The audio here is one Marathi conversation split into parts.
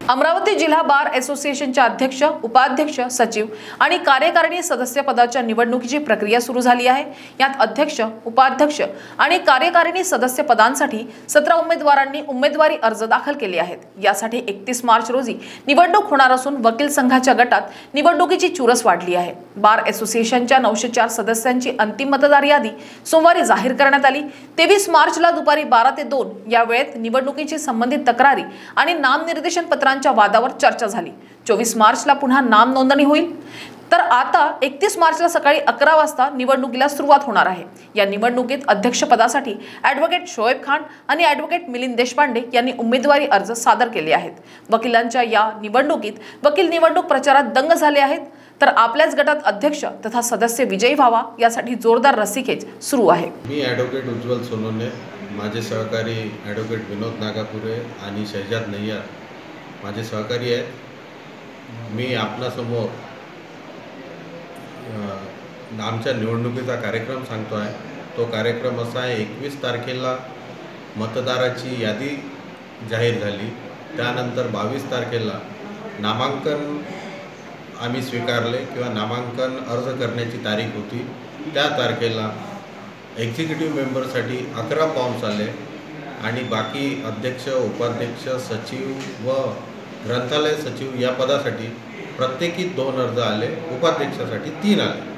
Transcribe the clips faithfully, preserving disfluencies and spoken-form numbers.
अमरावती जिल्हा बार असोसिएशनचे अध्यक्ष, उपाध्यक्ष, सचिव आणि कार्यकारिणी सदस्य पदाच्या निवडणुकीची प्रक्रिया सुरू झाली आहे। यात अध्यक्ष, उपाध्यक्ष आणि कार्यकारिणी सदस्य पदांसाठी सतरा उमेदवारांनी उमेदवारी अर्ज दाखल केले आहेत। यासाठी एकतीस मार्च रोजी निवडणूक होणार असून वकील संघाच्या गटात निवडणुकीची चुरस वाढली आहे। बार असोसिएशनच्या नऊशे चार सदस्यांची अंतिम मतदार यादी सोमवारी जाहीर करण्यात आली। तेवीस मार्चला दुपारी बारा ते दोन या वेळेत निवडणुकीची संबंधित तक्रारी आणि नामनिर्देशन पत्रांच्या वादावर चर्चा झाली। चोवीस मार्चला पुन्हा नाम नोंदणी होईल। तर आता एकतीस मार्चला सकाळी अकरा वाजता निवडणुकीला सुरुवात होणार आहे। या निवडणुकीत अध्यक्षपदासाठी ॲडव्होकेट शोएब खान आणि ॲडव्होकेट मिलिंद देशपांडे यांनी उमेदवारी अर्ज सादर केले आहेत। वकिलांच्या या निवडणुकीत वकील निवडणूक प्रचारात दंग झाले आहेत। तर आपल्याच गटात अध्यक्ष तथा सदस्य विजयी व्हावा यासाठी जोरदार रस्सीखेच सुरू आहे। मी ॲडव्होकेट उज्ज्वल सोनोने, माझे सहकारी ॲडव्होकेट विनोद नागापुरे आणि शहजाद नय्यर माझे सहकारी आहेत। मी आपणासमोर आमच्या निवडणुकीचा कार्यक्रम सांगतो आहे। तो कार्यक्रम असा आहे, एकवीस तारखेला मतदाराची यादी जाहीर झाली। त्यानंतर बावीस तारखेला नामांकन आम्ही स्वीकारले किंवा नामांकन अर्ज करण्याची तारीख होती। त्या तारखेला एक्झिक्युटिव्ह मेंबरसाठी अकरा फॉर्म्स आले आणि बाकी अध्यक्ष, उपाध्यक्ष, सचिव व ग्रंथालय सचिव या पदासाठी प्रत्येकी दोन अर्ज आले, उपाध्यक्षासाठी तीन आले।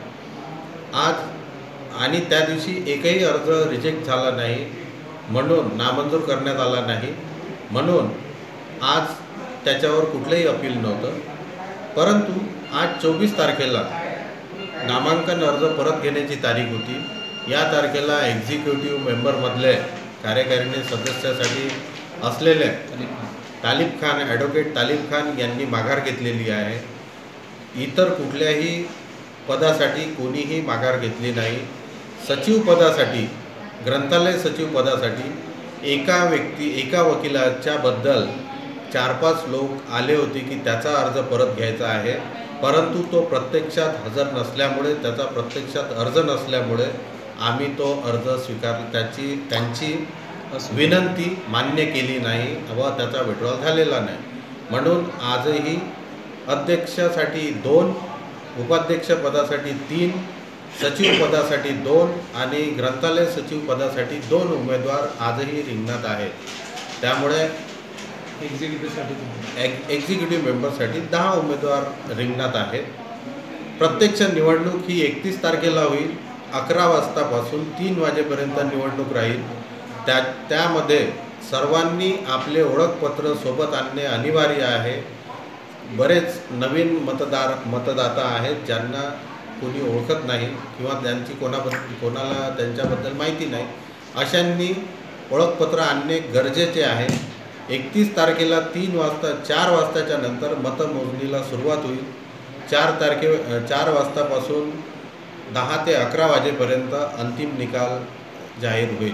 आज आणि त्या दिवशी एकही अर्ज रिजेक्ट झाला नाही, म्हणून नामंजूर करण्यात आला नाही, म्हणून आज त्याच्यावर कुठलंही अपील नव्हतं। परंतु आज चोवीस तारखेला नामांकन अर्ज परत घेण्याची तारीख होती। या तारखेला एक्झिक्युटिव्ह मेंबरमधले कार्यकारिणी सदस्यासाठी असलेले तालिब खान, ॲडव्होकेट तालिब खान यांनी माघार घेतलेली आहे। इतर कुठल्याही पदासाठी कोणीही माघार घेतली नाही। सचिव पदासाठी, ग्रंथालय सचिव पदासाठी एका व्यक्ती एका वकिलाच्या बद्दल चार पाच लोक आले होते की त्याचा अर्ज परत घ्यायचा आहे, परंतु तो प्रत्यक्षात हजर नसल्यामुळे, त्याचा प्रत्यक्षात अर्ज नसल्यामुळे आम्ही तो अर्ज स्वीकार त्याची त्यांची विनंती मान्य केली नाही व त्याचा विड्रॉल झालेला नाही। म्हणून आजही अध्यक्षासाठी दोन, उपाध्यक्ष पदासाठी तीन, सचिव पदासाठी दोन आणि ग्रंथालय सचिव पदासाठी दोन उमेदवार आजही रिंगणात आहेत। त्यामुळे एक्झिक्युटिव्हसाठी एक्झिक्युटिव्ह मेंबरसाठी दहा उमेदवार रिंगणात आहेत। प्रत्यक्ष निवडणूक ही एकतीस तारखेला होईल। अकरा वाजतापासून तीन वाजेपर्यंत निवडणूक राहील। त्या त्यामध्ये सर्वांनी आपले ओळखपत्र सोबत आणणे अनिवार्य आहे। बरेच नवीन मतदार मतदाता आहेत ज्यांना कोणी ओळखत नाही किंवा त्यांची कोणाबद्दल कोणाला त्यांच्याबद्दल माहिती नाही, अशांनी ओळखपत्र आणणे गरजेचे आहे। एकतीस तारखेला तीन वाजता चार वाजताच्या नंतर मतमोजणीला सुरुवात होईल। चार तारखे चार वाजतापासून दहा ते अकरा वाजेपर्यंत अंतिम निकाल जाहीर होईल।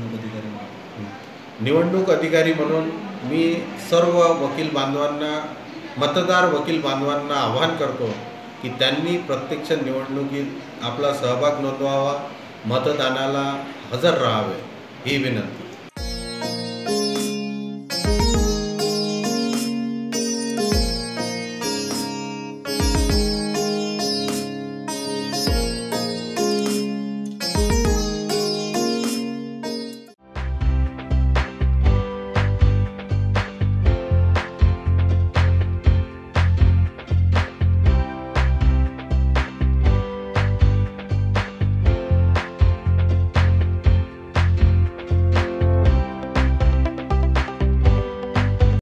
निवडणूक अधिकारी म्हणून मी सर्व वकील बांधवांना, मतदार वकील बांधवांना आवाहन करतो की त्यांनी प्रत्यक्ष निवडणुकीत आपला सहभाग नोंदवावा, मतदानाला हजर राहावे ही विनंती।